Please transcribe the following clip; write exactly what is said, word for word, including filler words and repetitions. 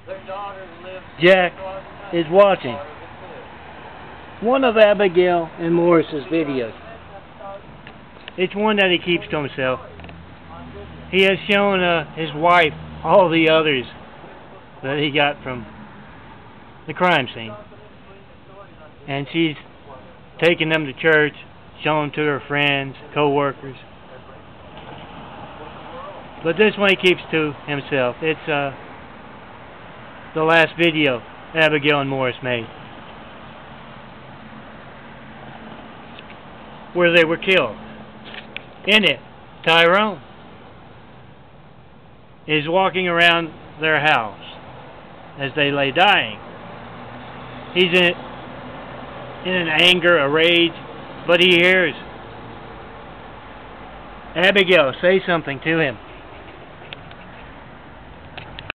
Jack is watching one of Abigail and Morris's videos. It's one that he keeps to himself. He has shown uh, his wife all the others that he got from the crime scene. And she's taken them to church, shown them to her friends, co-workers. But this one he keeps to himself. It's uh, the last video Abigail and Morris made, where they were killed. In it, Tyrone is walking around their house as they lay dying. He's in, in an anger, a rage, but he hears Abigail say something to him.